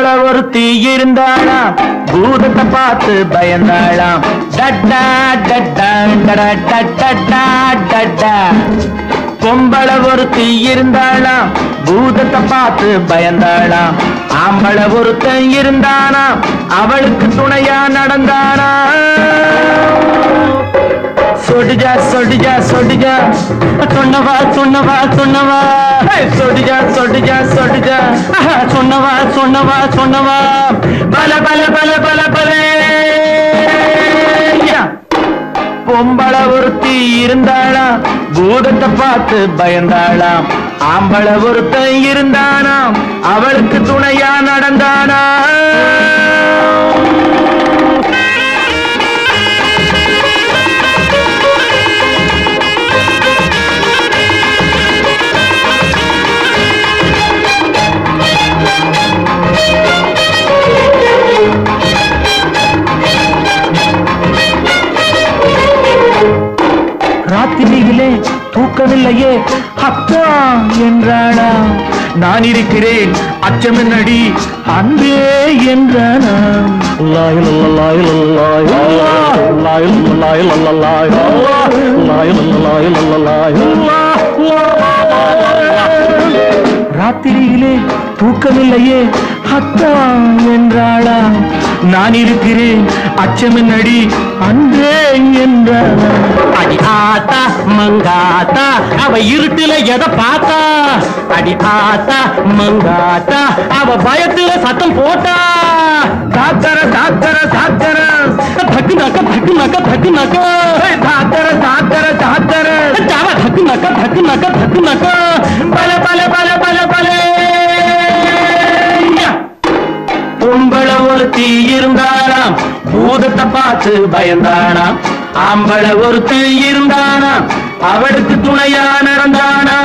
பொம்பள ஒருத்தி இருந்தாளாம் பூதத்தை பார்த்து பயந்தாளாம் டட்டா டட்டா டடா டட்டா டட்டா பொம்பள ஒருத்தி இருந்தாளாம் பூதத்தை பார்த்து பயந்தாளாம் ஆம்பள ஒருத்தன் இருந்தானா அவளுக்கு துணையா நடந்தானா சொடிஜா சொடிஜா சொடிஜா சொன்னவா சொன்னவா சொன்னவா சொடிஜா சொடிஜா சொடிஜா சொன்னவா சொன்னவா சொன்னவா பல பல பல பல பல பொம்பள ஒருத்தி இருந்தாளாம் பூதத்தை பார்த்து பயந்தாளாம் ஆம்பள ஒருத்தன் இருந்தானாம் அவளுக்கு துணையா நடந்தானா ராத்திரியிலே தூக்கவில்லையே அக்கா என்றானா நான் இருக்கிறேன் அச்சமென்னடி அன்பே என்றானா ராத்திரியிலே தூக்கமில்லையே அக்கா என்றாளா நான் இருக்கிறேன் அச்சமென்னடி அன்பே என்றானா அடி ஆத்தா மங்காத்தா அவ இருட்டுல எதை பார்த்தா அடி ஆத்தா மங்காத்தா அவ பயத்துல சத்தம் போட்டா தாக்கர தாக்கர தாக்கர தக்கு நக்க தக்கு நக்க தக்கு நக்க தாக்கர தாக்கர தாக்கர ஜாவ தக்கு நக்க தக்கு நக்க தக்கு நக்க பல பல பல பல பல பொம்பள ஒருத்தி இருந்தாராம் பூதத்தை பார்த்து பயந்தானாம் ஆம்பள ஒருத்தி இருந்தானா அவளுக்கு துணையா நடந்தானா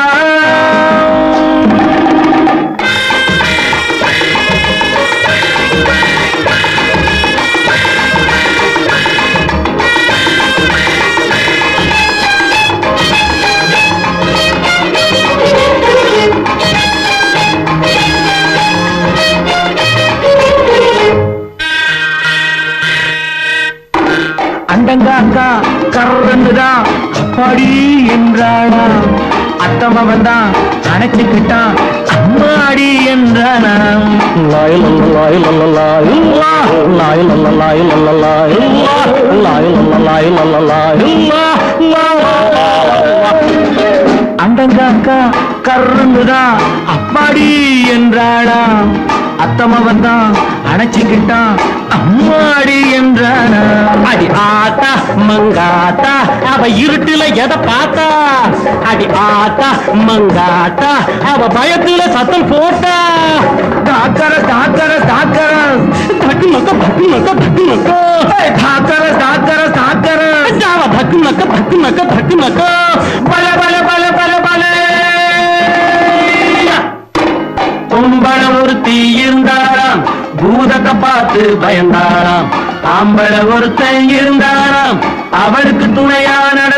அண்டங்காக்கா கர்றந்துதான் அப்பாடி என்றானா அத்தமவன் தான் அணைச்சுக்கிட்டான் அம்மாடி என்றானா அண்டங்காக்கா கர்றந்துதான் அப்பாடி என்றானா அத்தமவன் தான் அணைச்சுக்கிட்டான் அம்மாடி என்றானா அடி ஆத்தா மங்காத்தா அவ இருட்டுல எதை பார்த்தா அடி ஆத்தா மங்காத்தா அவ பயத்துல சத்தம் போட்டா தாக்கர தாக்கர தாக்கர தக்கு நக்க தக்கு நக்க தக்கு நக்க தாக்கர தாக்கர தாக்கர ஜாவ தக்கு நக்க தக்கு நக்க தக்கு நக்க பல பல பல பல பல பொம்பள ஒருத்தி இருந்தாராம் பூதத்தை பார்த்து பயந்தாராம் ஆம்பள ஒருத்தன் இருந்தாராம் அவளுக்கு துணையா நட